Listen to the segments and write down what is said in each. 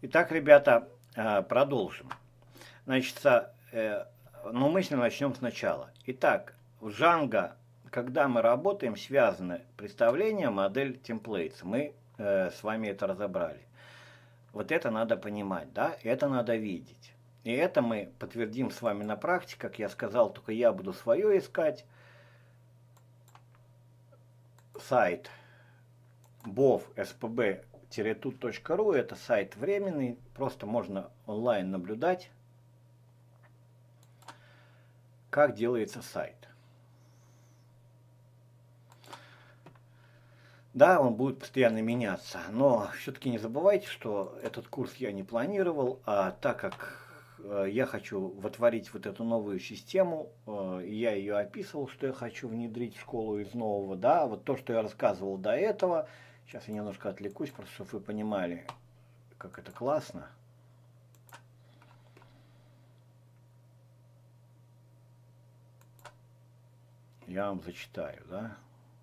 Итак, ребята, продолжим. Значит, но мы начнем сначала. Итак, в Django, когда мы работаем, связаны представление, модель, templates. Мы с вами это разобрали. Вот это надо понимать, да? Это надо видеть. И это мы подтвердим с вами на практике, как я сказал, только я буду свое искать. Сайт bov.spb-tut.ru, это сайт временный, просто можно онлайн наблюдать, как делается сайт. Да, он будет постоянно меняться, но все-таки не забывайте, что этот курс я не планировал, а так как я хочу вотворить вот эту новую систему, я ее описывал, что я хочу внедрить в школу из нового, да, вот то, что я рассказывал до этого, сейчас я немножко отвлекусь, просто чтобы вы понимали, как это классно. Я вам зачитаю, да.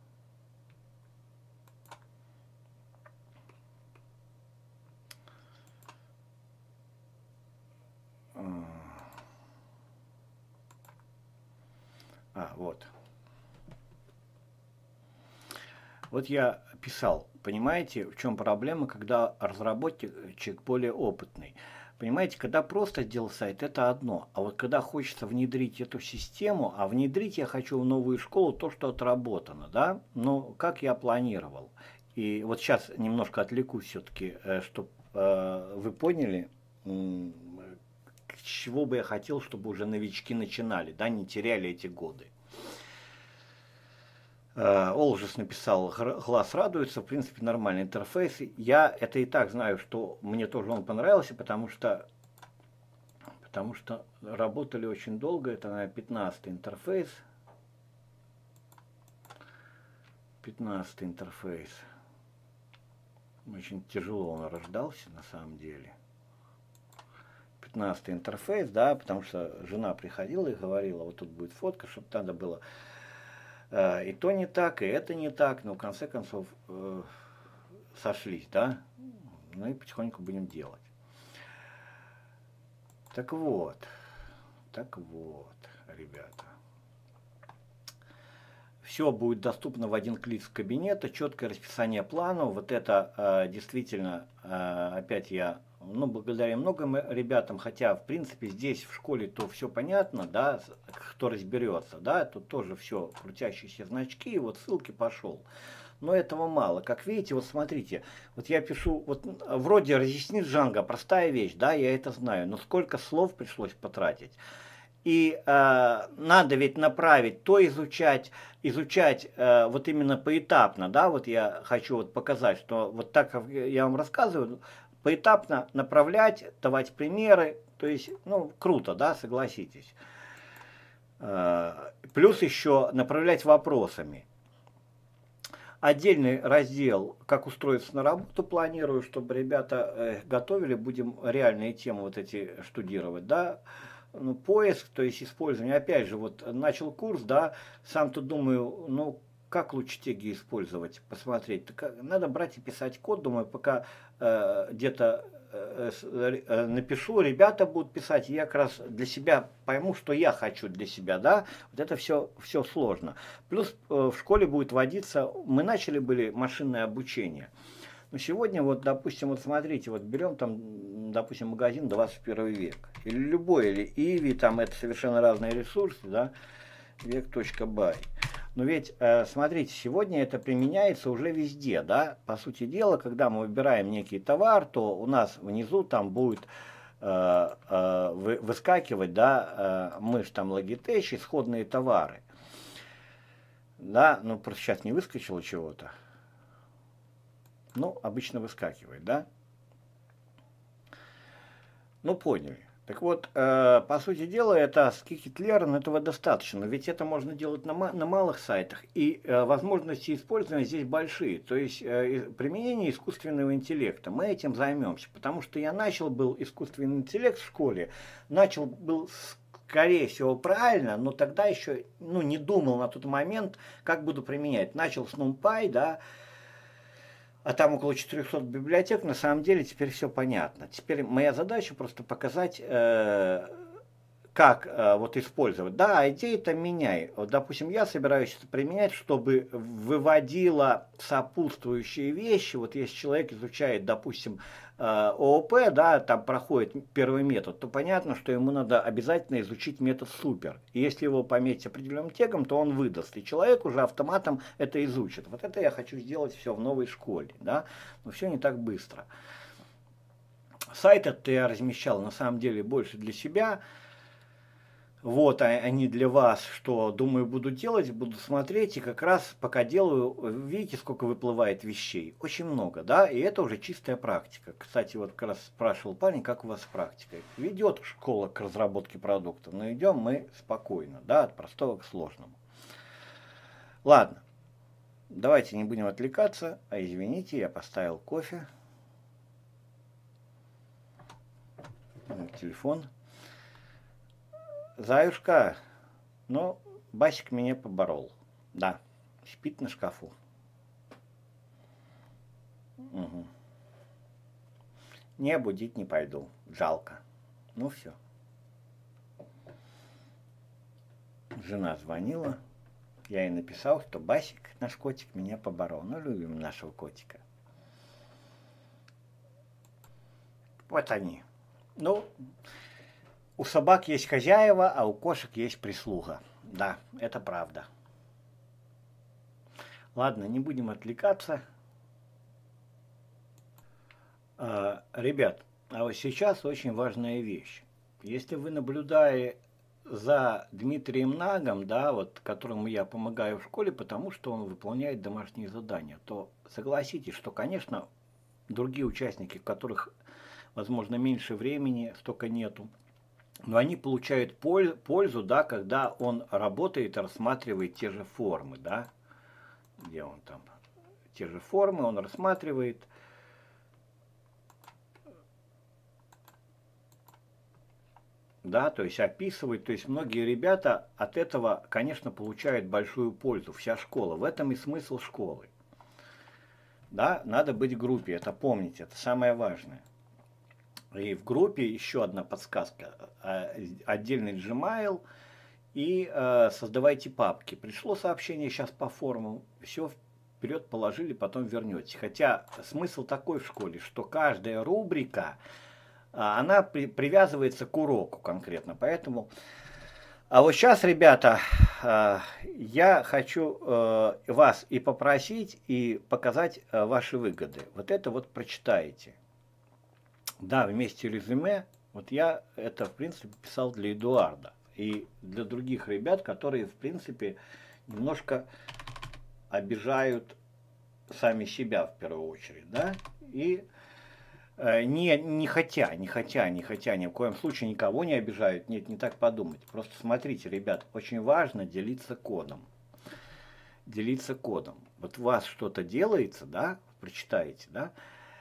Вот. Вот я писал, понимаете, в чем проблема, когда разработчик более опытный. Понимаете, когда просто сделал сайт, это одно. А вот когда хочется внедрить эту систему, а внедрить я хочу в новую школу то, что отработано, да, ну, как я планировал. И вот сейчас немножко отвлекусь все-таки, чтобы вы поняли, с чего бы я хотел, чтобы уже новички начинали, да, не теряли эти годы. Олжес написал, глаз радуется, в принципе, нормальный интерфейс. Я это и так знаю, что мне тоже он понравился, потому что работали очень долго. Это, наверное, 15-й интерфейс. 15-й интерфейс. Очень тяжело он рождался, на самом деле. 15-й интерфейс, да, потому что жена приходила и говорила, вот тут будет фотка, чтобы надо было... И то не так, и это не так, но в конце концов сошлись, да? Ну и потихоньку будем делать. Так вот, ребята. Все будет доступно в один клик с кабинета, четкое расписание планов. Вот это действительно, опять я, ну, благодаря многим ребятам, хотя, в принципе, здесь в школе то все понятно, да, кто разберется, да, тут тоже все, крутящиеся значки, вот ссылки пошел. Но этого мало. Как видите, вот смотрите, вот я пишу, вот вроде разъяснит Django, простая вещь, да, я это знаю, но сколько слов пришлось потратить. И надо ведь направить, то изучать вот именно поэтапно, да, вот я хочу вот показать, что вот так, как я вам рассказываю, поэтапно направлять, давать примеры, то есть, ну, круто, да, согласитесь. Плюс еще направлять вопросами. Отдельный раздел, как устроиться на работу, планирую, чтобы ребята готовили, будем реальные темы вот эти штудировать, да. Ну, поиск, то есть использование. Опять же, вот начал курс, да, сам тут думаю, ну, как лучше теги использовать, посмотреть. Так, надо брать и писать код, думаю, пока где-то напишу, ребята будут писать, и я как раз для себя пойму, что я хочу для себя, да, вот это все сложно. Плюс в школе будет вводиться, мы начали были машинное обучение. Но сегодня, вот, допустим, вот смотрите, вот берем там, допустим, магазин 21 век, или любой, или Иви, там это совершенно разные ресурсы, да, век.бай. Но ведь, смотрите, сегодня это применяется уже везде, да, по сути дела, когда мы выбираем некий товар, то у нас внизу там будет выскакивать, да, мышь там Logitech, исходные товары. Да, ну просто сейчас не выскочило чего-то. Ну, обычно выскакивает, да? Ну, поняли. Так вот, по сути дела, это скикет-лерн, этого достаточно. Ведь это можно делать на малых сайтах. И возможности использования здесь большие. То есть, применение искусственного интеллекта. Мы этим займемся. Потому что я начал был искусственный интеллект в школе. Начал был, скорее всего, правильно, но тогда еще, ну, не думал на тот момент, как буду применять. Начал с NumPy, да. а там около 400 библиотек, на самом деле теперь все понятно. Теперь моя задача просто показать, как вот использовать. Да, идеи-то меняй. Вот, допустим, я собираюсь это применять, чтобы выводило сопутствующие вещи. Вот если человек изучает, допустим, ООП, да, там проходит первый метод, то понятно, что ему надо обязательно изучить метод супер. И если его пометить определенным тегом, то он выдаст. И человек уже автоматом это изучит. Вот это я хочу сделать все в новой школе. Да? Но все не так быстро. Сайт этот я размещал на самом деле больше для себя. Вот они для вас, что, думаю, буду делать, буду смотреть, и как раз пока делаю, видите, сколько выплывает вещей. Очень много, да, и это уже чистая практика. Кстати, вот как раз спрашивал парень, как у вас с практикой. Ведет школа к разработке продуктов, но идем мы спокойно, да, от простого к сложному. Ладно, давайте не будем отвлекаться, а извините, я поставил кофе. Телефон. Заюшка, ну, Басик меня поборол. Да, спит на шкафу. Угу. Не, будить не пойду, жалко. Ну все. Жена звонила, я ей написал, что Басик, наш котик, меня поборол. Ну, любим нашего котика. Вот они. Ну, у собак есть хозяева, а у кошек есть прислуга. Да, это правда. Ладно, не будем отвлекаться. Ребят, а вот сейчас очень важная вещь. Если вы наблюдаете за Дмитрием Нагом, да, вот, которому я помогаю в школе, потому что он выполняет домашние задания, то согласитесь, что, конечно, другие участники, у которых, возможно, меньше времени, столько нету, но они получают пользу, да, когда он работает и рассматривает те же формы, да, где он там, те же формы он рассматривает. Да, то есть описывает, то есть многие ребята от этого, конечно, получают большую пользу, вся школа. В этом и смысл школы. Да, надо быть в группе, это помните, это самое важное. И в группе еще одна подсказка. Отдельный Gmail и создавайте папки. Пришло сообщение сейчас по форуму, все вперед положили, потом вернете. Хотя смысл такой в школе, что каждая рубрика, она привязывается к уроку конкретно. Поэтому... А вот сейчас, ребята, я хочу вас и попросить, и показать ваши выгоды. Вот это вот прочитаете. Да, вместе резюме, вот я это, в принципе, писал для Эдуарда и для других ребят, которые, в принципе, немножко обижают сами себя в первую очередь, да, и не хотя, ни в коем случае никого не обижают, нет, не так подумать. Просто смотрите, ребят, очень важно делиться кодом. Делиться кодом. Вот у вас что-то делается, да, прочитаете, да,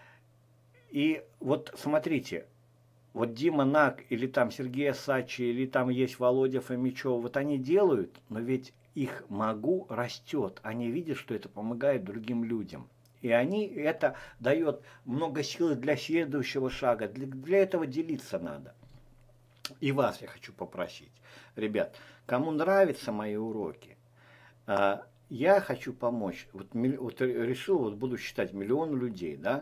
и вот смотрите, вот Дима Наг, или там Сергей Сачи, или там есть Володя Фомичев, вот они делают, но ведь их могу растет. Они видят, что это помогает другим людям. И они, это дает много силы для следующего шага. Для этого делиться надо. И вас я хочу попросить. Ребят, кому нравятся мои уроки, я хочу помочь. Вот решил, вот буду считать миллион людей, да.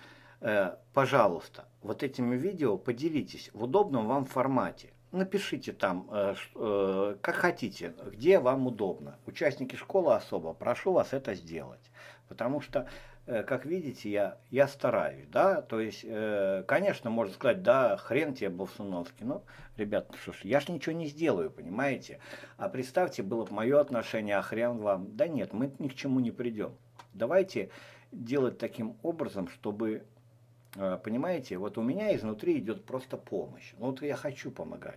Пожалуйста, вот этими видео поделитесь в удобном вам формате. Напишите там, как хотите, где вам удобно. Участники школы особо, прошу вас это сделать. Потому что, как видите, я стараюсь, да, то есть, конечно, можно сказать, да, хрен тебе, Болсуновский, но, ребят, что ж, я ж ничего не сделаю, понимаете. А представьте, было бы мое отношение, а хрен вам. Да нет, мы ни к чему не придем. Давайте делать таким образом, чтобы... Понимаете, вот у меня изнутри идет просто помощь. Ну, вот я хочу помогать.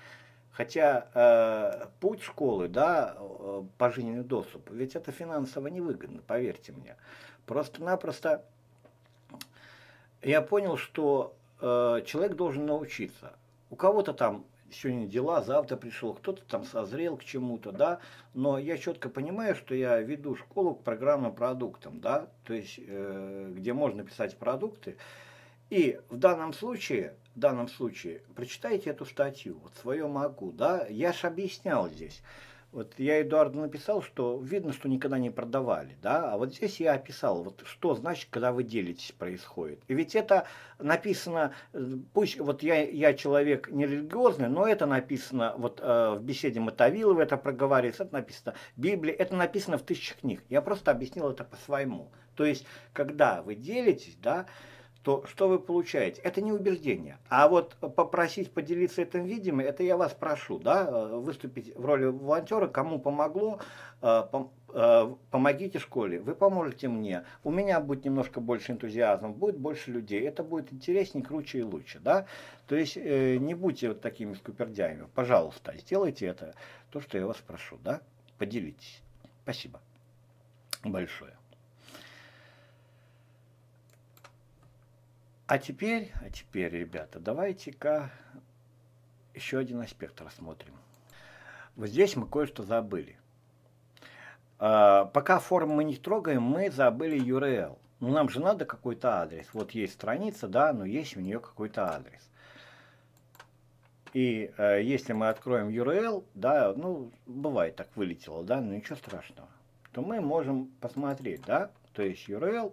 Хотя путь школы, да, пожизненный доступ, ведь это финансово невыгодно, поверьте мне. Просто-напросто я понял, что человек должен научиться. У кого-то там сегодня дела, завтра пришел, кто-то там созрел к чему-то, да, но я четко понимаю, что я веду школу к программным продуктам, да, то есть, где можно писать продукты, и в данном случае, прочитайте эту статью, вот свое могу, да, я же объяснял здесь. Вот я Эдуарду написал, что видно, что никогда не продавали, да, а вот здесь я описал, вот что значит, когда вы делитесь, происходит. И ведь это написано, пусть вот я человек нерелигиозный, но это написано, вот в беседе Мотовилова это проговаривается, это написано в Библии, это написано в тысячах книг. Я просто объяснил это по-своему. То есть, когда вы делитесь, да, то что вы получаете? Это не убеждение. А вот попросить поделиться этим видео, это я вас прошу, да, выступить в роли волонтера, кому помогло, помогите школе, вы поможете мне, у меня будет немножко больше энтузиазма, будет больше людей, это будет интереснее, круче и лучше, да. То есть не будьте вот такими скупердяями, пожалуйста, сделайте это, то, что я вас прошу, да, поделитесь. Спасибо большое. А теперь, ребята, давайте-ка еще один аспект рассмотрим. Вот здесь мы кое-что забыли. Пока форму мы не трогаем, мы забыли URL. Ну, нам же надо какой-то адрес. Вот есть страница, да, но есть у нее какой-то адрес. И если мы откроем URL, да, ну, бывает так, вылетело, да, но ничего страшного, то мы можем посмотреть, да, то есть URL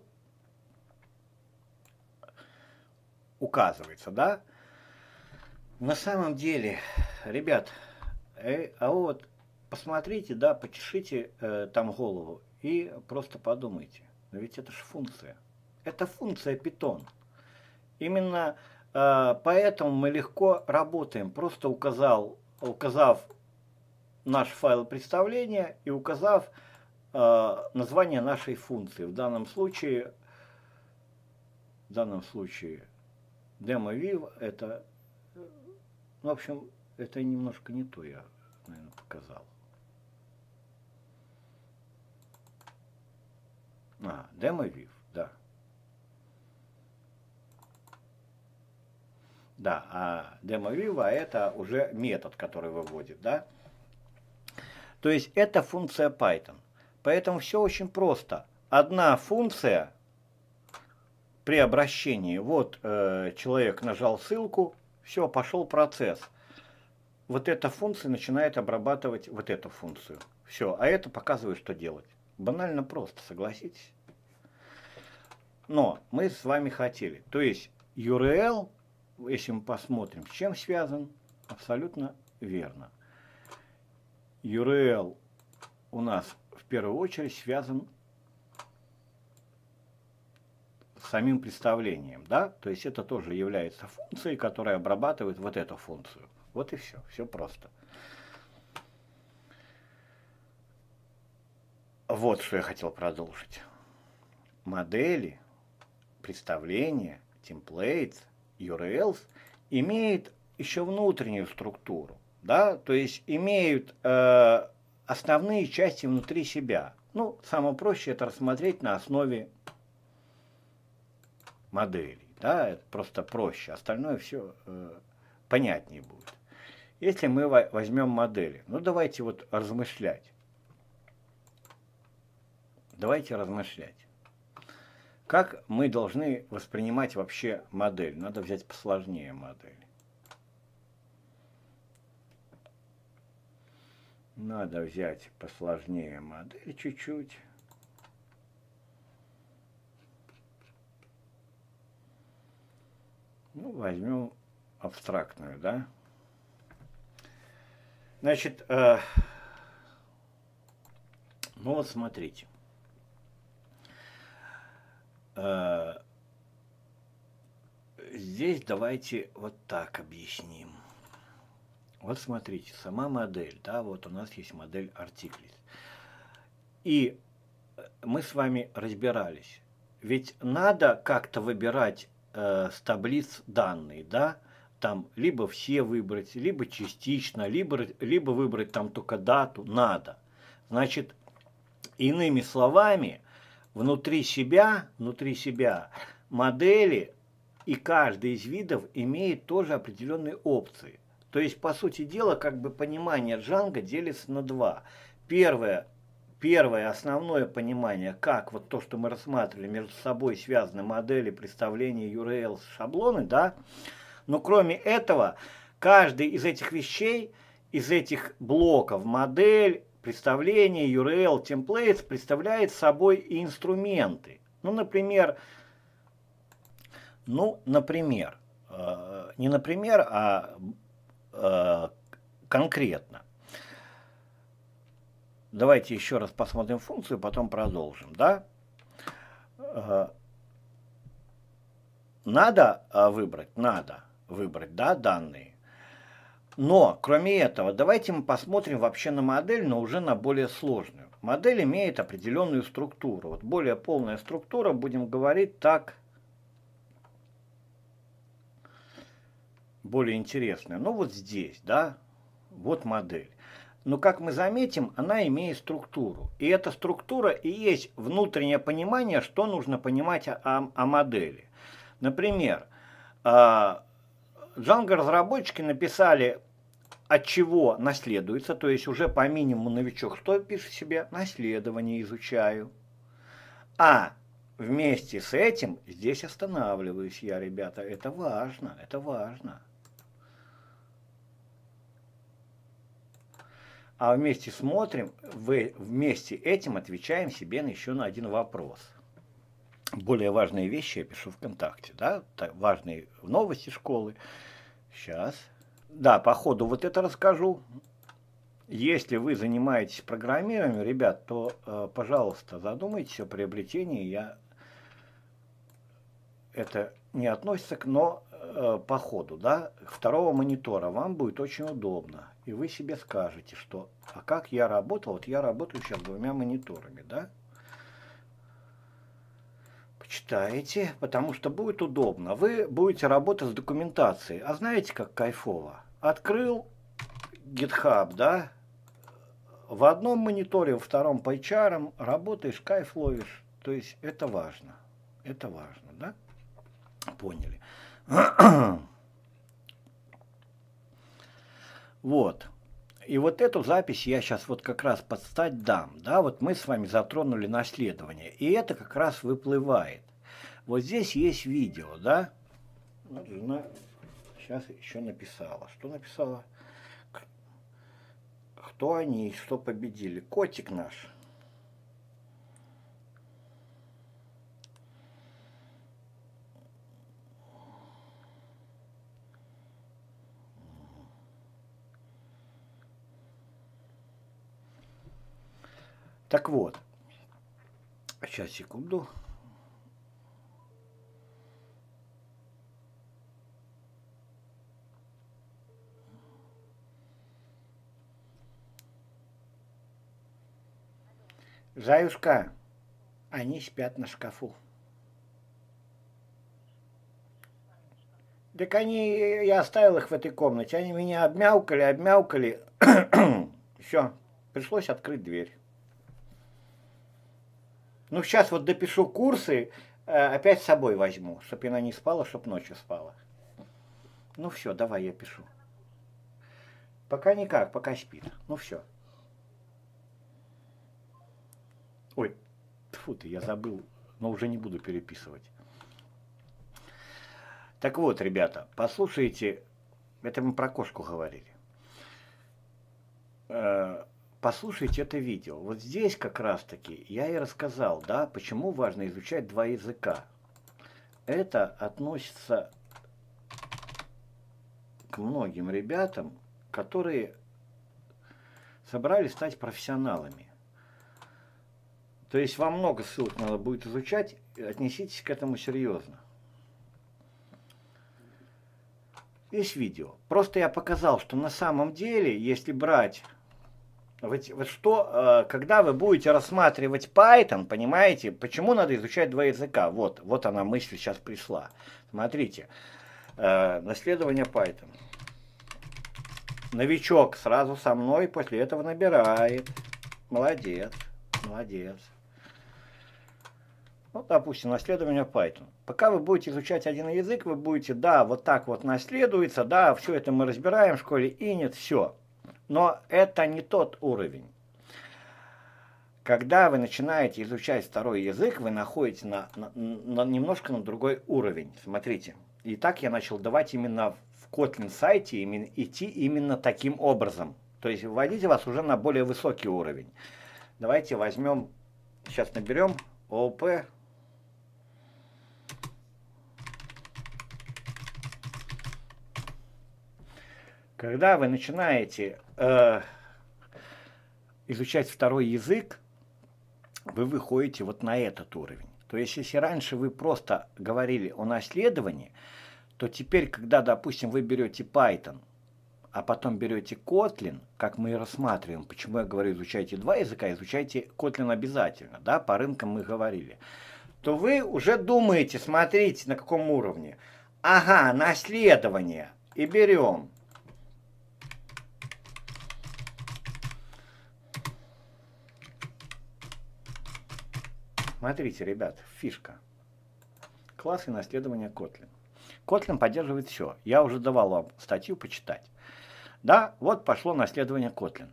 указывается, да. На самом деле, ребят, а вот посмотрите, да, почешите там голову и просто подумайте. Но ведь это же функция. Это функция Python. Именно поэтому мы легко работаем, просто указав наш файл представления и указав название нашей функции. В данном случае DemoView это, ну, в общем, это немножко не то я, наверное, показал. DemoView, да. Да, а DemoView это уже метод, который выводит, да. То есть это функция Python. Поэтому все очень просто. Одна функция при обращении, вот человек нажал ссылку, все, пошел процесс. Вот эта функция начинает обрабатывать вот эту функцию. Все, а это показывает, что делать. Банально просто, согласитесь. Но мы с вами хотели. То есть URL, если мы посмотрим, с чем связан, абсолютно верно. URL у нас в первую очередь связан самим представлением, да, то есть это тоже является функцией, которая обрабатывает вот эту функцию. Вот и все просто. Вот что я хотел продолжить. Модели, представления, templates, URLs имеют еще внутреннюю структуру, да, то есть имеют основные части внутри себя. Ну, самое проще это рассмотреть на основе моделей, да, это просто проще, остальное все понятнее будет. Если мы возьмем модели, ну давайте вот размышлять. Давайте размышлять. Как мы должны воспринимать вообще модель? Надо взять посложнее модель. Надо взять посложнее модель чуть-чуть. Ну, возьмем абстрактную, да. Значит, ну вот смотрите. Здесь давайте вот так объясним. Вот смотрите, сама модель, да, вот у нас есть модель Articles. И мы с вами разбирались. Ведь надо как-то выбирать с таблиц данные, да, там либо все выбрать, либо частично, либо выбрать там только дату, надо. Значит, иными словами, внутри себя модели и каждый из видов имеет тоже определенные опции. То есть, по сути дела, как бы понимание Django делится на два. Первое основное понимание, как вот то, что мы рассматривали, между собой связаны модели, представления, URL, шаблоны, да. Но кроме этого, каждый из этих вещей, из этих блоков, модель, представление, URL, templates, представляет собой и инструменты. Ну, например, не например, а конкретно. Давайте еще раз посмотрим функцию, потом продолжим, да? Надо выбрать, да, данные. Но, кроме этого, давайте мы посмотрим вообще на модель, но уже на более сложную. Модель имеет определенную структуру. Вот более полная структура, будем говорить так, более интересная. Ну вот здесь, да, вот модель. Но, как мы заметим, она имеет структуру. И эта структура и есть внутреннее понимание, что нужно понимать о модели. Например, Django-разработчики написали, от чего наследуется, то есть уже по минимуму новичок что пишет себе? Наследование изучаю. А вместе с этим здесь останавливаюсь я, ребята. Это важно, это важно. А вместе смотрим, вместе этим отвечаем себе еще на один вопрос. Более важные вещи я пишу ВКонтакте, да, важные новости школы. Сейчас. Да, по ходу вот это расскажу. Если вы занимаетесь программированием, ребят, то, пожалуйста, задумайтесь о приобретении. Это не относится к, но по ходу, да, второго монитора вам будет очень удобно. И вы себе скажете, что, а как я работал? Вот я работаю сейчас двумя мониторами, да? Почитаете, потому что будет удобно. Вы будете работать с документацией. А знаете, как кайфово? Открыл GitHub, да? В одном мониторе, во втором пайчаром работаешь, кайф ловишь. То есть это важно. Это важно, да? Поняли. Вот. И вот эту запись я сейчас вот как раз под стать дам. Да, вот мы с вами затронули наследование. И это как раз выплывает. Вот здесь есть видео, да? Вот жена сейчас еще написала. Что написала? Кто они, что победили? Котик наш. Так вот, сейчас, секунду. Заюшка, они спят на шкафу. Так я оставил их в этой комнате, они меня обмяукали. Все, пришлось открыть дверь. Ну, сейчас вот допишу курсы, опять с собой возьму, чтобы она не спала, чтобы ночью спала. Ну все, давай я пишу. Пока никак, пока спит. Ну все. Ой, тьфу ты, я забыл, но уже не буду переписывать. Так вот, ребята, послушайте, это мы про кошку говорили. Послушайте это видео. Вот здесь как раз-таки я и рассказал, да, почему важно изучать два языка. Это относится к многим ребятам, которые собрались стать профессионалами. То есть вам много ссылок надо будет изучать, отнеситесь к этому серьезно. Есть видео. Просто я показал, что на самом деле, если брать... Вот что, когда вы будете рассматривать Python, понимаете, почему надо изучать два языка? Вот она мысль сейчас пришла. Смотрите, наследование Python. Новичок сразу со мной после этого набирает. Молодец, молодец. Ну, допустим, наследование Python. Пока вы будете изучать один язык, вы будете, да, вот так вот наследуется, да, все это мы разбираем в школе, и нет, все. Но это не тот уровень. Когда вы начинаете изучать второй язык, вы находите немножко на другой уровень. Смотрите. И так я начал давать именно в Kotlin сайте, идти именно таким образом. То есть вводите вас уже на более высокий уровень. Давайте возьмем, сейчас наберем ООП. Когда вы начинаете изучать второй язык, вы выходите вот на этот уровень. То есть, если раньше вы просто говорили о наследовании, то теперь, когда, допустим, вы берете Python, а потом берете Kotlin, как мы и рассматриваем, почему я говорю, изучайте два языка, изучайте Kotlin обязательно, да, по рынкам мы говорили, то вы уже думаете, смотрите, на каком уровне. Ага, наследование. И берем. Смотрите, ребят, фишка. Класс и наследование Kotlin. Kotlin поддерживает все. Я уже давал вам статью почитать. Да, вот пошло наследование Kotlin.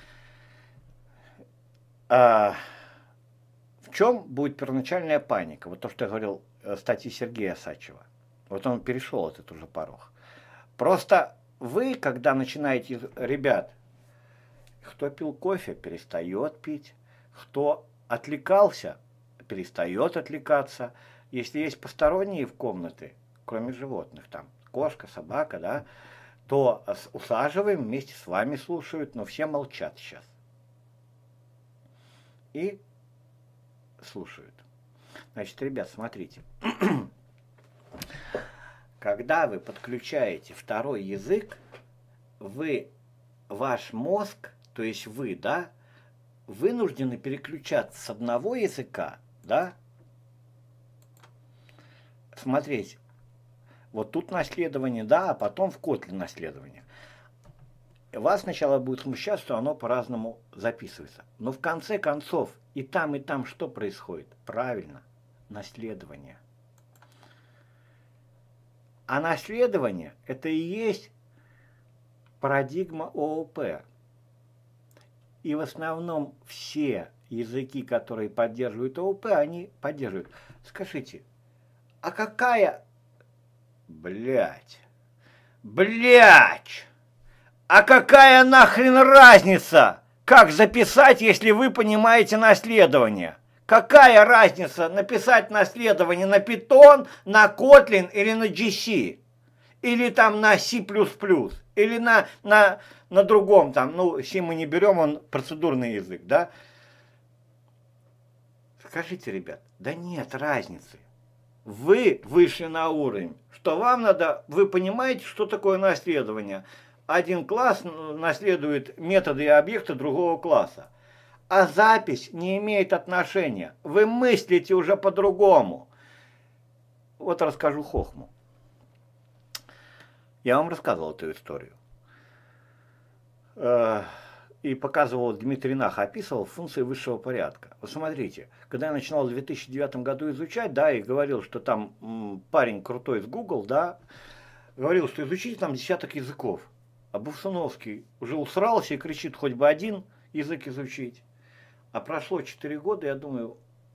В чем будет первоначальная паника? Вот то, что я говорил в статье Сергея Сачева. Вот он перешел этот уже порог. Просто вы, когда начинаете... Ребят, кто пил кофе, перестает пить. Кто отвлекался, перестает отвлекаться. Если есть посторонние в комнате, кроме животных, там кошка, собака, да, то усаживаем, вместе с вами слушают, но все молчат сейчас. И слушают. Значит, ребят, смотрите. Когда вы подключаете второй язык, ваш мозг, то есть вы, да, вынуждены переключаться с одного языка, да, смотреть, вот тут наследование, да, а потом в Kotlin наследование. Вас сначала будет смущать, что оно по-разному записывается. Но в конце концов и там что происходит? Правильно, наследование. А наследование – это и есть парадигма ООП. И в основном все языки, которые поддерживают ООП, они поддерживают. Скажите, а какая... Блять! А какая нахрен разница, как записать, если вы понимаете наследование? Какая разница написать наследование на Python, на Kotlin или на GC? Или там на C++? Или на другом там, ну, C мы не берем, он процедурный язык, да? Скажите, ребят, да нет разницы. Вы вышли на уровень, что вам надо, вы понимаете, что такое наследование. Один класс наследует методы и объекты другого класса. А запись не имеет отношения. Вы мыслите уже по-другому. Вот расскажу хохму. Я вам рассказывал эту историю. И показывал, Дмитрий Нах описывал функции высшего порядка. Вот смотрите, когда я начинал в 2009 году изучать, да, и говорил, что там парень крутой из Google, да, говорил, что изучите там десяток языков. А Бувсуновский уже усрался и кричит, хоть бы один язык изучить. А прошло 4 года, я думаю,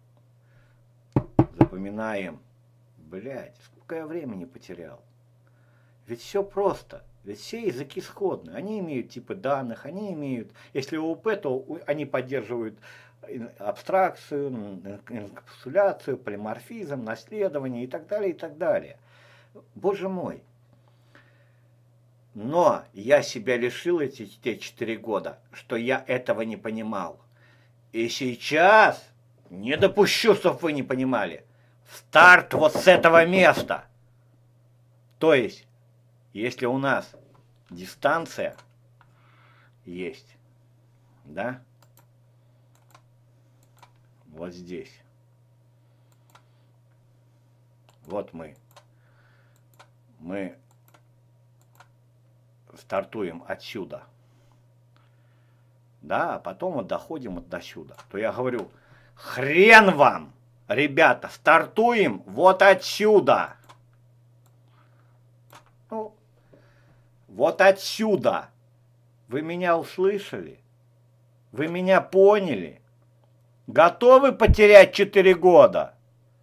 запоминаем. Блядь, сколько я времени потерял. Ведь все просто. Ведь все языки сходны. Они имеют типы данных, они имеют... Если ООП, то они поддерживают абстракцию, инкапсуляцию, полиморфизм, наследование и так далее, и так далее. Боже мой. Но я себя лишил эти 4 года, что я этого не понимал. И сейчас не допущу, чтобы вы не понимали. Старт вот с этого места. То есть, если у нас дистанция есть, да, вот здесь, вот мы стартуем отсюда, да, а потом вот доходим вот до сюда, то я говорю, хрен вам, Ребята, стартуем вот отсюда. Ну, вот отсюда. Вы меня услышали? Вы меня поняли? Готовы потерять 4 года?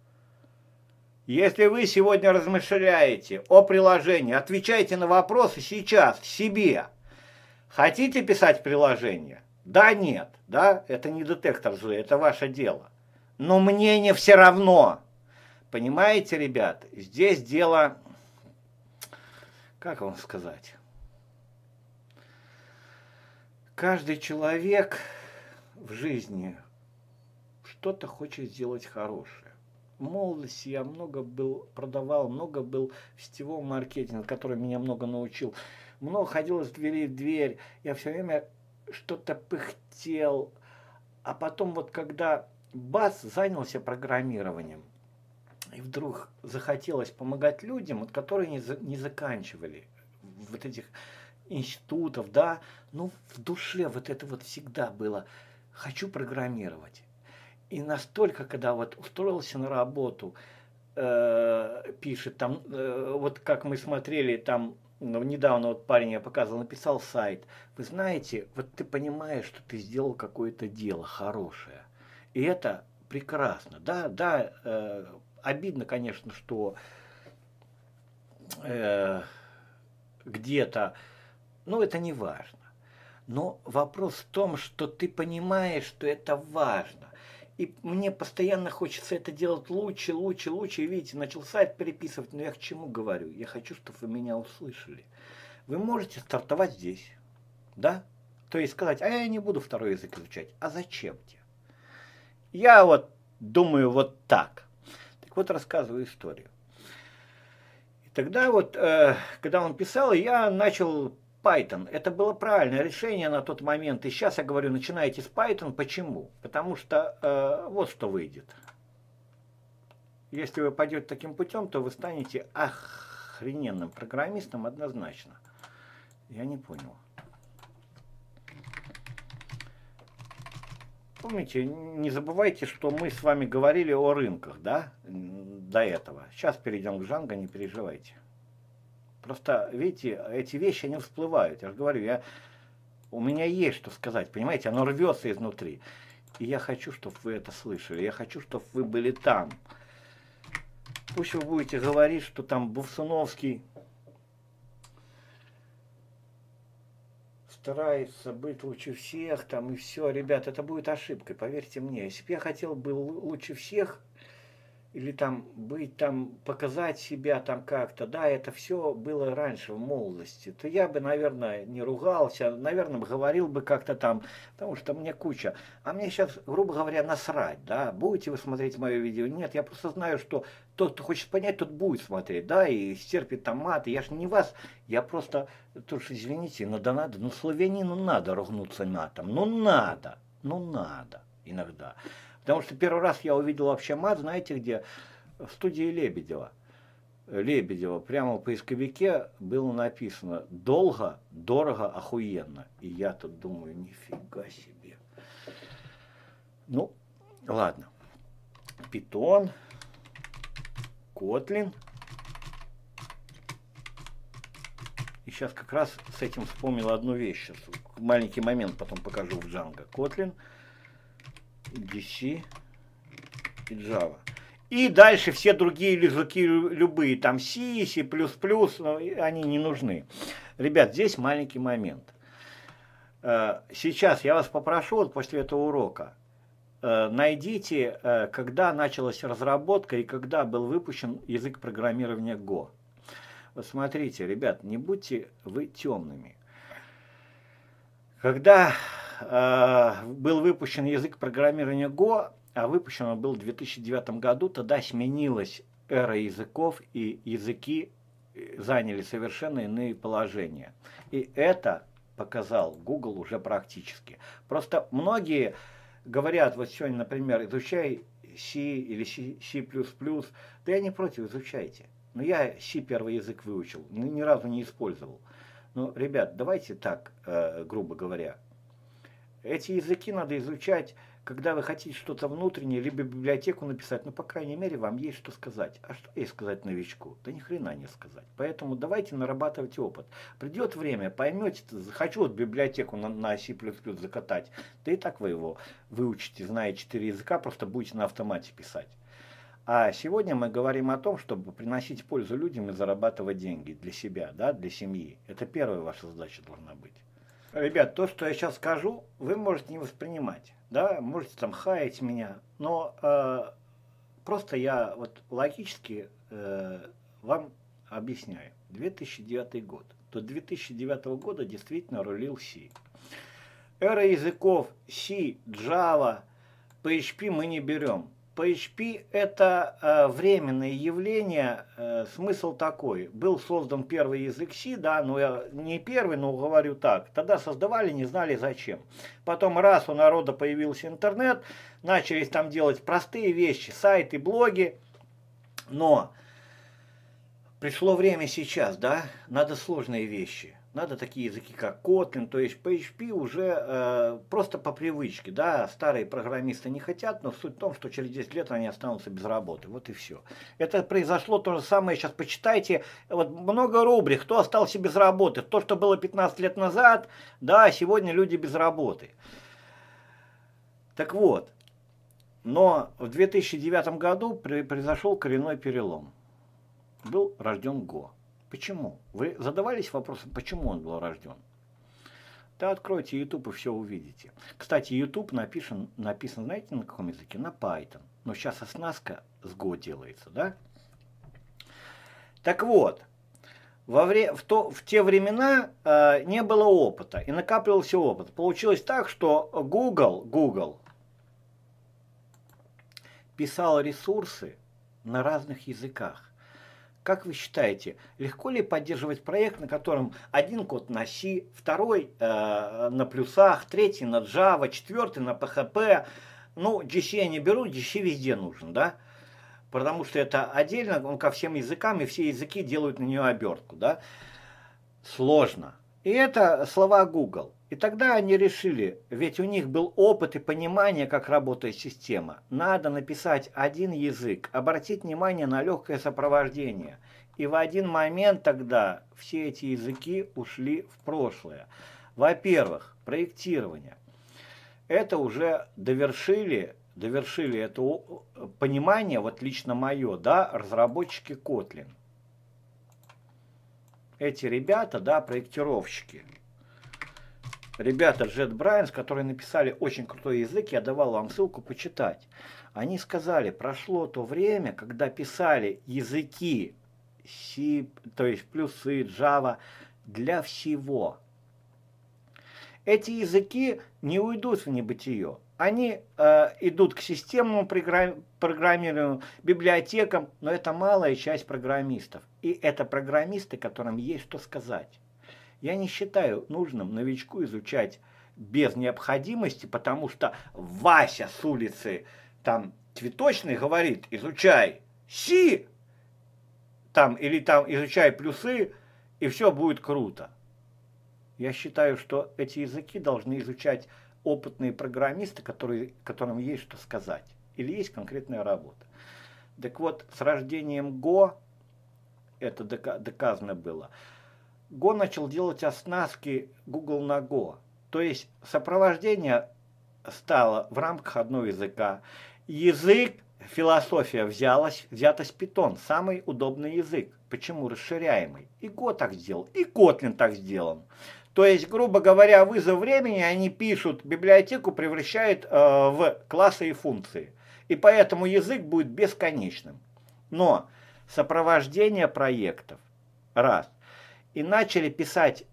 Если вы сегодня размышляете о приложении, отвечайте на вопросы сейчас себе. Хотите писать приложение? Да, нет, да, это не детектор лжи, это ваше дело. Но мне не все равно. Понимаете, ребят, здесь дело, как вам сказать, каждый человек в жизни что-то хочет сделать хорошее. В молодости я много продавал, много был в сетевом маркетинге, который меня много научил. Много ходил из двери в дверь, я все время что-то пыхтел. А потом вот когда бац, занялся программированием, и вдруг захотелось помогать людям, вот, которые не заканчивали вот этих институтов, да, ну в душе вот это вот всегда было, хочу программировать. И настолько, когда вот устроился на работу, пишет там, вот как мы смотрели там, недавно вот парень я показывал, написал сайт. Вы знаете, вот ты понимаешь, что ты сделал какое-то дело хорошее. И это прекрасно. Да, да, обидно, конечно, что где-то, ну это не важно. Но вопрос в том, что ты понимаешь, что это важно. И мне постоянно хочется это делать лучше, лучше, лучше. И видите, начал сайт переписывать, но я к чему говорю? Я хочу, чтобы вы меня услышали. Вы можете стартовать здесь, да? То есть сказать, а я не буду второй язык изучать. А зачем тебе? Я вот думаю вот так. Так вот, рассказываю историю. И тогда вот, когда он писал, я начал Python. Это было правильное решение на тот момент. И сейчас я говорю, начинайте с Python. Почему? Потому что вот что выйдет. Если вы пойдете таким путем, то вы станете охрененным программистом однозначно. Я не понял. Помните, не забывайте, что мы с вами говорили о рынках, да, до этого. Сейчас перейдем к Django, не переживайте. Просто, видите, эти вещи, они всплывают. Я же говорю, у меня есть что сказать, понимаете, оно рвется изнутри. И я хочу, чтобы вы это слышали, я хочу, чтобы вы были там. Пусть вы будете говорить, что там Бувсуновский старается быть лучше всех, там и все. Ребят, это будет ошибкой, поверьте мне. Если бы я хотел быть лучше всех, или там быть там, показать себя там как-то, да, это все было раньше, в молодости, то я бы, наверное, не ругался, наверное, говорил бы как-то там, потому что мне куча. А мне сейчас, грубо говоря, насрать, да, будете вы смотреть мое видео, нет, я просто знаю, что тот, кто хочет понять, тот будет смотреть, да, и стерпит там маты, я же не вас, я просто, тоже, извините, надо, ну, славянину надо ругнуться матом, ну, надо иногда. Потому что первый раз я увидел вообще мат, знаете где? В студии Лебедева. Прямо в поисковике было написано «долго, дорого, охуенно». И я тут думаю, нифига себе. Ну, ладно. Python, Kotlin. И сейчас как раз с этим вспомнил одну вещь. Сейчас маленький момент потом покажу в Django. Kotlin, DC и Java. И дальше все другие языки любые, там C, C++, но они не нужны. Ребят, здесь маленький момент. Сейчас я вас попрошу, вот после этого урока, найдите, когда началась разработка и когда был выпущен язык программирования Go. Вот смотрите, ребят, не будьте вы темными. Когда был выпущен язык программирования Go, а выпущен он был в 2009 году, тогда сменилась эра языков, и языки заняли совершенно иные положения. И это показал Google уже практически. Просто многие говорят, вот сегодня, например, изучай C или C++, да я не против, изучайте. Но я C первый язык выучил, ни разу не использовал. Но, ребят, давайте так, грубо говоря, эти языки надо изучать когда вы хотите что-то внутреннее, либо библиотеку написать, ну, по крайней мере, вам есть что сказать. А что ей сказать новичку? Да ни хрена не сказать. Поэтому давайте нарабатывать опыт. Придет время, поймете, хочу вот библиотеку на C++ закатать, да и так вы его выучите, зная 4 языка, просто будете на автомате писать. А сегодня мы говорим о том, чтобы приносить пользу людям и зарабатывать деньги для себя, да, для семьи. Это первая ваша задача должна быть. Ребят, то, что я сейчас скажу, вы можете не воспринимать, да, можете там хаять меня, но просто я вот логически вам объясняю. 2009 год. До 2009 года действительно рулил C. Эра языков C, Java, PHP мы не берем. PHP это временное явление, смысл такой. Был создан первый язык C, да, но я не первый, но говорю так. Тогда создавали, не знали зачем. Потом раз у народа появился интернет, начались там делать простые вещи, сайты, блоги. Но пришло время сейчас, да, надо сложные вещи. Надо такие языки, как Kotlin, то есть PHP уже просто по привычке, да, старые программисты не хотят, но суть в том, что через 10 лет они останутся без работы, вот и все. Это произошло то же самое, сейчас почитайте, вот много рубрик, кто остался без работы, то, что было 15 лет назад, да, сегодня люди без работы. Так вот, но в 2009 году произошел коренной перелом, был рожден Go. Почему? Вы задавались вопросом, почему он был рожден? Да, откройте YouTube и все увидите. Кстати, YouTube написан, знаете, на каком языке? На Python. Но сейчас оснастка с Go делается, да? Так вот, в те времена не было опыта, и накапливался опыт. Получилось так, что Google писал ресурсы на разных языках. Как вы считаете, легко ли поддерживать проект, на котором один код на C, второй на плюсах, третий на Java, четвертый на PHP? Ну, GC я не беру, GC везде нужен, да? Потому что это отдельно, он ко всем языкам, и все языки делают на нее обертку, да? Сложно. И это слова Google. И тогда они решили, ведь у них был опыт и понимание, как работает система. Надо написать один язык, обратить внимание на легкое сопровождение. И в один момент тогда все эти языки ушли в прошлое. Во-первых, проектирование. Это уже довершили это понимание, вот лично мое, да, разработчики Kotlin. Эти ребята, да, проектировщики. Ребята JetBrains, которые написали очень крутой язык, я давал вам ссылку почитать. Они сказали, прошло то время, когда писали языки C, то есть плюсы, Java, для всего. Эти языки не уйдут в небытие. Они идут к системному программированию, библиотекам, но это малая часть программистов. И это программисты, которым есть что сказать. Я не считаю нужным новичку изучать без необходимости, потому что Вася с улицы там цветочный говорит, изучай C, там, или там изучай плюсы, и все будет круто. Я считаю, что эти языки должны изучать опытные программисты, которым есть что сказать. Или есть конкретная работа. Так вот, с рождением Go, это доказано было, Go начал делать оснастки Google на Go. То есть сопровождение стало в рамках одного языка. Язык, философия взята с Python, самый удобный язык. Почему? Расширяемый. И Go так сделал, и Kotlin так сделан. То есть, грубо говоря, вызов времени они пишут, библиотеку превращают в классы и функции. И поэтому язык будет бесконечным. Но сопровождение проектов, раз. И начали писать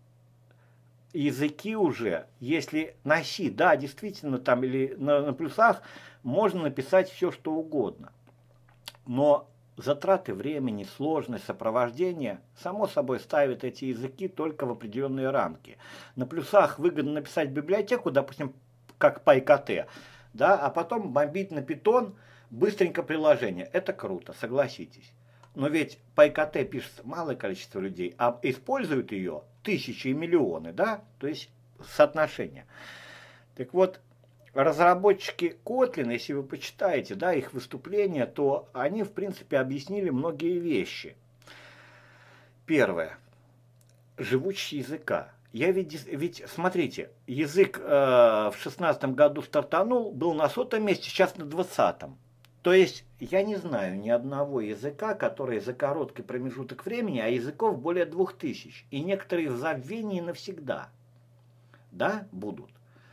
языки уже, если на C, да, действительно, там или на плюсах, можно написать все, что угодно. Но затраты времени, сложность, сопровождение, само собой, ставят эти языки только в определенные рамки. На плюсах выгодно написать библиотеку, допустим, как PyKT, да, а потом бомбить на Python быстренько приложение. Это круто, согласитесь. Но ведь PyKT пишет малое количество людей, а используют ее тысячи и миллионы, да, то есть соотношение. Так вот, разработчики Kotlin, если вы почитаете, да, их выступления, то они, в принципе, объяснили многие вещи. Первое. Живучесть языка. Ведь смотрите, язык в 16 году стартанул, был на 100-м месте, сейчас на 20-м. То есть я не знаю ни одного языка, который за короткий промежуток времени, а языков более 2000. И некоторые в забвении навсегда, да, будут.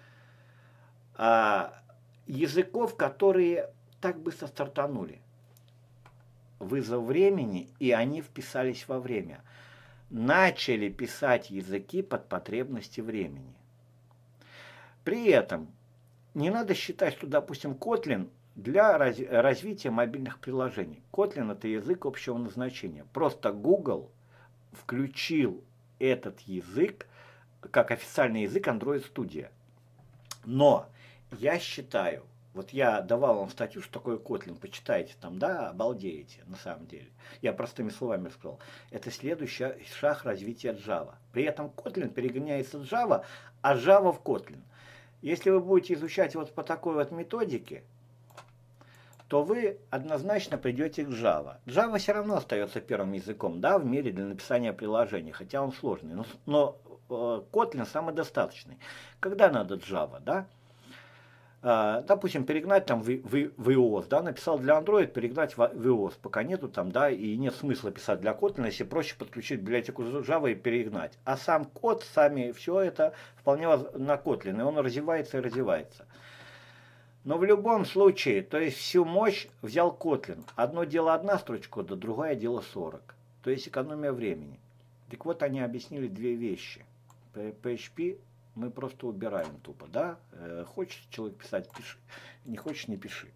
А языков, которые так быстро стартанули. Вызов времени, и они вписались во время. Начали писать языки под потребности времени. При этом не надо считать, что, допустим, Kotlin для развития мобильных приложений. Kotlin – это язык общего назначения. Просто Google включил этот язык как официальный язык Android Studio. Но я считаю, вот я давал вам статью, что такое Kotlin, почитайте там, да, обалдеете, на самом деле. Я простыми словами сказал. Это следующий шаг развития Java. При этом Kotlin перегоняется в Java, а Java в Kotlin. Если вы будете изучать вот по такой вот методике, то вы однозначно придете к Java. Java все равно остается первым языком, да, в мире для написания приложений, хотя он сложный. Но Kotlin самодостаточный. Когда надо Java, да? Допустим, перегнать там в iOS, да, написал для Android, перегнать в iOS, пока нету там, да, и нет смысла писать для Kotlin, если проще подключить библиотеку Java и перегнать. А сам код, сами, все это вполне на Kotlin, и он развивается и развивается. Но в любом случае, то есть всю мощь взял Kotlin. Одно дело одна строчка кода, другое дело 40. То есть экономия времени. Так вот, они объяснили две вещи. PHP мы просто убираем тупо, да? Хочешь человек писать, пиши. Не хочешь, не пиши.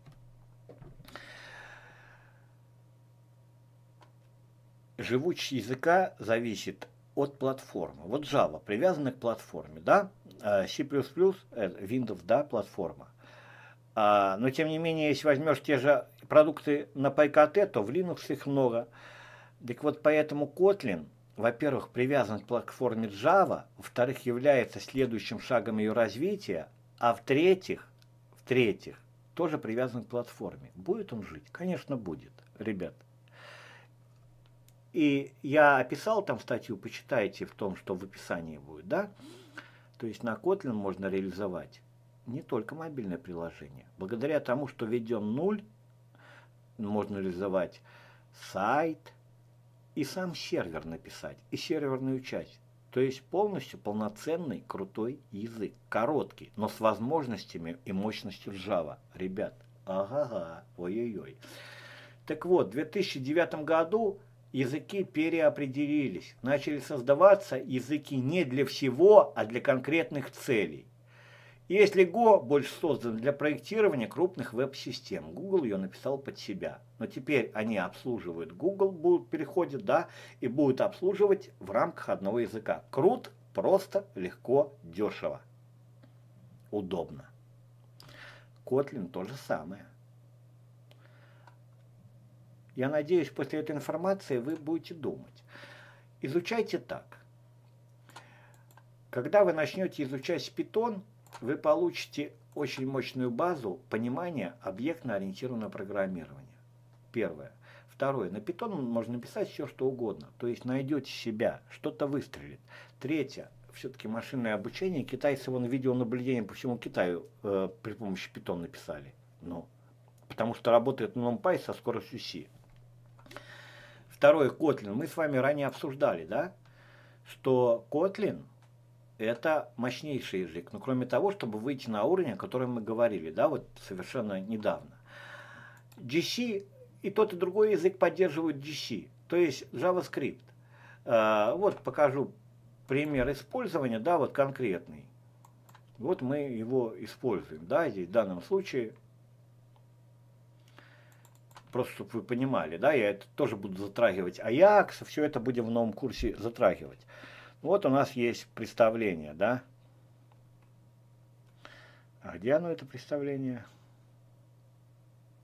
Живучесть языка зависит от платформы. Вот Java привязана к платформе, да? C++, Windows, да, платформа. Но тем не менее, если возьмешь те же продукты на PyKT, то в Linux их много. Так вот, поэтому Kotlin, во-первых, привязан к платформе Java, во-вторых, является следующим шагом ее развития, а в-третьих, тоже привязан к платформе. Будет он жить? Конечно, будет, ребят. И я описал там статью, почитайте в том, что в описании будет, да? То есть на Kotlin можно реализовать не только мобильное приложение. Благодаря тому, что введен 0, можно реализовать сайт и сам сервер написать, и серверную часть. То есть полностью полноценный крутой язык. Короткий, но с возможностями и мощностью Java. Ребят, ага-га, ой-ой-ой. Так вот, в 2009 году языки переопределились. Начали создаваться языки не для всего, а для конкретных целей. Если Go больше создан для проектирования крупных веб-систем, Google ее написал под себя. Но теперь они обслуживают Google, переходят, да, и будут обслуживать в рамках одного языка. Круто, просто, легко, дешево. Удобно. Kotlin то же самое. Я надеюсь, после этой информации вы будете думать. Изучайте так. Когда вы начнете изучать Python, вы получите очень мощную базу понимания объектно-ориентированного программирования. Первое. Второе. На Python можно написать все, что угодно. То есть найдете себя, что-то выстрелит. Третье. Все-таки машинное обучение. Китайцы вон видеонаблюдение по всему Китаю при помощи Python написали. Потому что работает на NumPy со скоростью C. Второе. Kotlin. Мы с вами ранее обсуждали, да, что Kotlin это мощнейший язык. Но кроме того, чтобы выйти на уровень, о котором мы говорили, да, вот совершенно недавно. GC и тот, и другой язык поддерживают GC, то есть JavaScript. Вот покажу пример использования, да, вот конкретный. Вот мы его используем, да, здесь в данном случае. Просто чтобы вы понимали, да, я это тоже буду затрагивать. Ajax, все это будем в новом курсе затрагивать. Вот у нас есть представление, да? А где оно, это представление?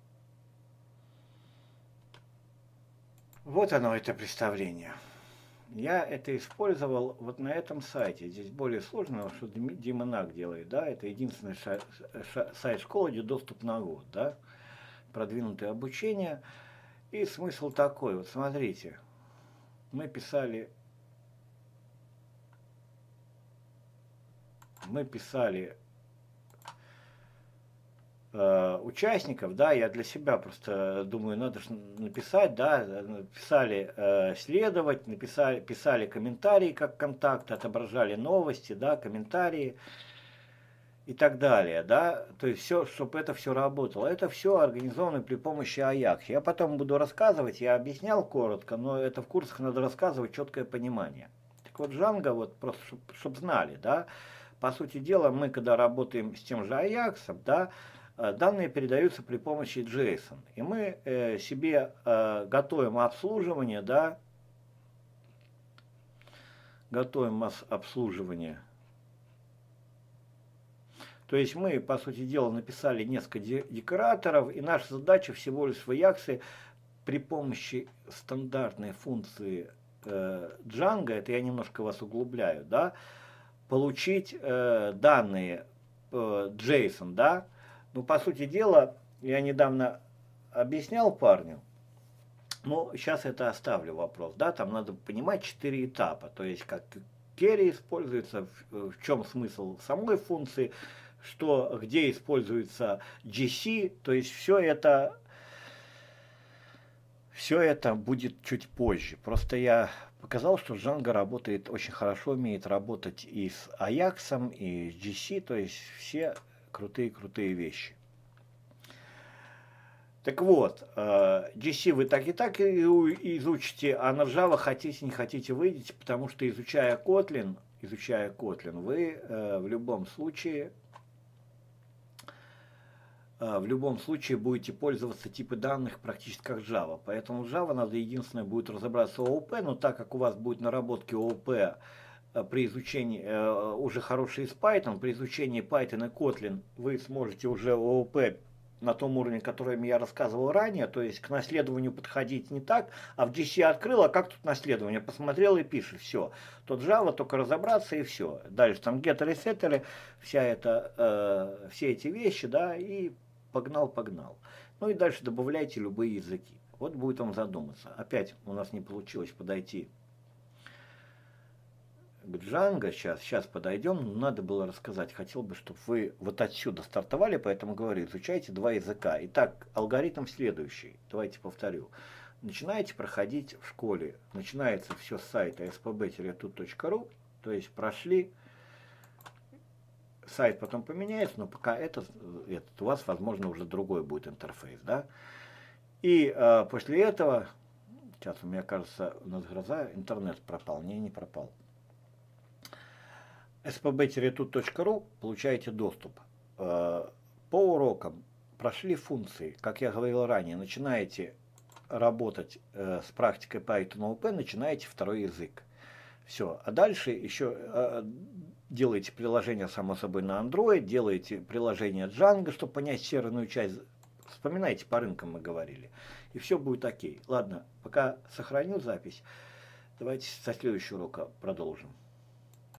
Вот оно, это представление. Я это использовал вот на этом сайте. Здесь более сложно, что Дима Наг делает, да, это единственный сайт школы, где доступ на год, да, продвинутое обучение. И смысл такой, вот смотрите, мы писали участников, да, я для себя просто думаю, надо же написать, да, написали следовать, писали комментарии как контакт, отображали новости, да, комментарии и так далее, да, то есть все, чтобы это все работало. Это все организовано при помощи Ajax. Я потом буду рассказывать, я объяснял коротко, но это в курсах надо рассказывать, четкое понимание. Так вот, Django, вот просто, чтобы знали, да, по сути дела, мы когда работаем с тем же Ajax, да, данные передаются при помощи JSON. И мы себе готовим обслуживание, да, обслуживание. То есть мы, по сути дела, написали несколько декораторов, и наша задача всего лишь в Ajax при помощи стандартной функции Django, это я немножко вас углубляю, да, получить данные JSON, да. Ну, по сути дела, я недавно объяснял парню, но сейчас это оставлю вопрос, да, там надо понимать 4 этапа, то есть как query используется, в чем смысл самой функции, что, где используется GC, то есть все это будет чуть позже. Просто я показал, что Django работает очень хорошо, умеет работать и с Ajax, и с GC, то есть все крутые вещи. Так вот, GC вы так и так изучите, а на Java хотите, не хотите, выйдете, потому что изучая Kotlin, вы в любом случае будете пользоваться типы данных практически как Java. Поэтому в Java надо единственное будет разобраться в ООП, но так как у вас будет наработки ООП при изучении уже хорошие с Python, при изучении Python и Kotlin вы сможете уже ООП на том уровне, которым я рассказывал ранее, то есть к наследованию подходить не так, а в GC открыл, а как тут наследование, посмотрел и пишет, все. Тут Java, только разобраться и все. Дальше там геттеры, сеттеры, все эти вещи, да, и погнал. Ну и дальше добавляйте любые языки. Вот будет вам задуматься. Опять у нас не получилось подойти к Django, сейчас подойдем, но надо было рассказать. Хотел бы, чтобы вы вот отсюда стартовали, поэтому говорю, изучайте 2 языка. Итак, алгоритм следующий. Давайте повторю. Начинаете проходить в школе. Начинается все с сайта spb-tut.ru, то есть прошли. Сайт потом поменяется, но пока этот у вас, возможно, уже другой будет интерфейс, да. И после этого, сейчас у меня, кажется, у нас гроза, интернет пропал, не пропал. spb-tut.ru получаете доступ. По урокам прошли функции, как я говорил ранее, начинаете работать с практикой Python OOP, начинаете 2-й язык. Все. А дальше еще делаете приложение, само собой, на Android, делаете приложение Django, чтобы понять серверную часть. Вспоминайте, по рынкам мы говорили. И все будет окей. Ладно, пока сохраню запись. Давайте со следующего урока продолжим.